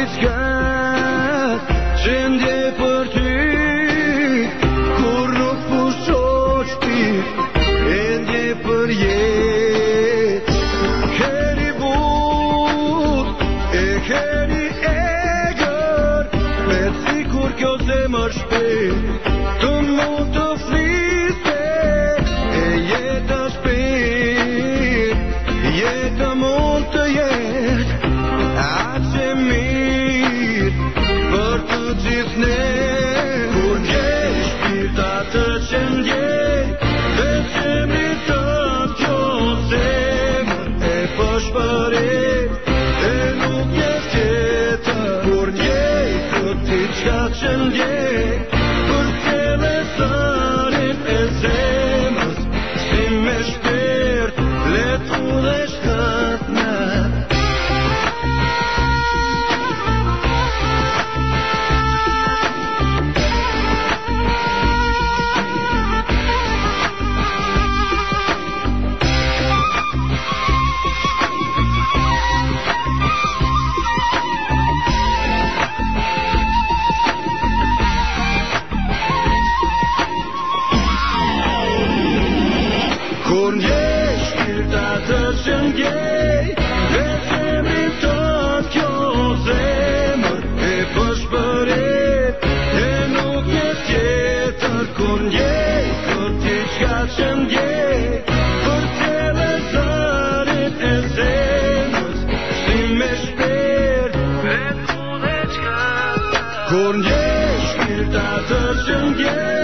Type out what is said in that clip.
diçka që ndjej për ty, kur nuk pushosh ti, e ndjej për jetë. Keni but, e keni egër, me sikur kjo zemër shpejt të mund të fliste, e jeta shpejt, jeta mund të jetë aq e mirë për të gjithë ne. Kur ndjej shpirt atë që ndjej, dhe zemri tënd kjo zemër e pëshpërit, e nuk jes tjetër. Kur ndjej këtë diçka që ndjej, përcjell e zërin e zemrës, si me shpirt let udhësh këtë natë. Kur ndjej shpirt atë që ndjej, dhe zemrin tënd kjo zemër e pëshpërit, e nuk jes tjetër. Kur ndjej këtë diçka që ndjej, përcjell e zërin e zemrës, si me shpirt let udhësh këtë natë. Kur ndjej shpirt atë që ndjej,